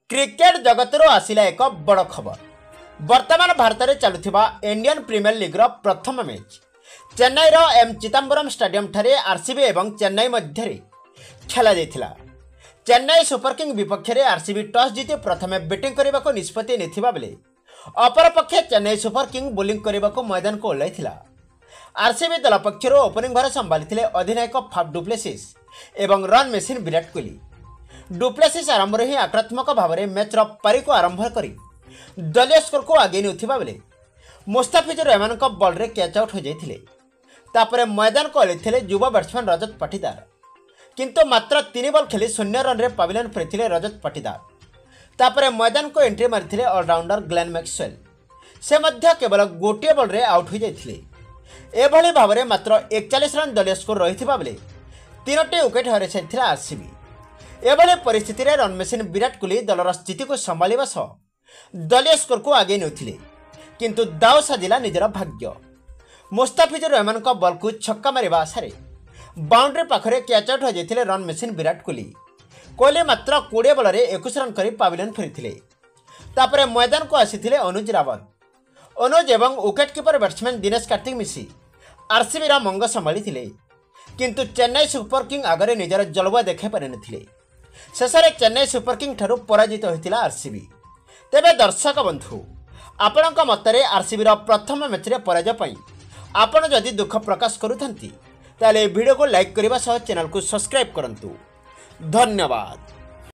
Cricket जगतरू आसिला एक बड़ खबर। वर्तमान भारत में चलुथिबा इंडियन प्रीमियर लीग प्रथम match Chennai M Chidambaram stadium ठारे आरसीबी एवं चेन्नई मध्य खेल जाइथिला। चेन्नई सुपर किंग विपक्ष में आरसीबी टॉस जीति प्रथम बैटिंग करने को निष्पत्ति नेथिबा बेले अपरपक्षे चेन्नई सुपर किंग बोलिंग करने को मैदान को ओह्लाइथिला। आरसीबी दल पक्षर ओपनिंग भार संभाली अधिनायक फाफ डुप्लेसिस एवं run machine Virat Kohli. Du Plessis आरंभ ही आक्रात्मक भाव में मैच पारी को आरंभ कर दलीय स्कोर को आगे नेउथिबा बेले मुस्ताफिजुर रहमान बॉल रे कैच आउट हो जाइथिले। तापरे मैदान को ओह्लाइथिले युवा बैट्समैन रजत पाटीदार, किंतु मात्र 3 बॉल खेली 0 रन रे पवेलियन फेरिथिले रजत पाटीदार। तापरे मैदान को एंट्री मारिथिले ऑलराउंडर ग्लेन मैक्सवेल, से मध्य केवल गोटे बॉल रे आउट हो जाइथिले। एभली भाव में मात्र 41 रन दलीय स्कोर रहिथिबा बेले 3टी विकेट हराई सारिथिला आरसीबी। एभली परिस्थिति में रन मेसीन विराट कोहली दलर स्थिति को संभालिबा सह दलीय स्कोर को आगे नेउथिले, किंतु दाव साजिला निजर भाग्य। मुस्ताफिजुर रहमान बॉल को छक्का मारिबा आशारे बाउंड्री पाखरे कैच आउट हो जाइथिले रन मेसीन विराट कोहली मात्र 20 बॉल रे 21 रन करी पवेलियन फेरिथिले। तापरे मैदान को आसीथिले अनुज रावत एवं wicket keeper batsman Dinesh Karthik मिसी आरसीबी रा मंग संभाली, किंतु चेन्नई सुपर किंग आगे निजर जलवा देखा पारि नथिले। शेष में चेन्नई सुपर किंग ठारू पराजित होइतिला आरसीबी। तेबे दर्शक बंधु आपणक मतरे आरसीबी प्रथम मैच रे पराजय पई आपण जदि दुख प्रकाश करूथंती ताले वीडियो को लाइक करबा सह चैनल को सब्सक्राइब करंतु। धन्यवाद।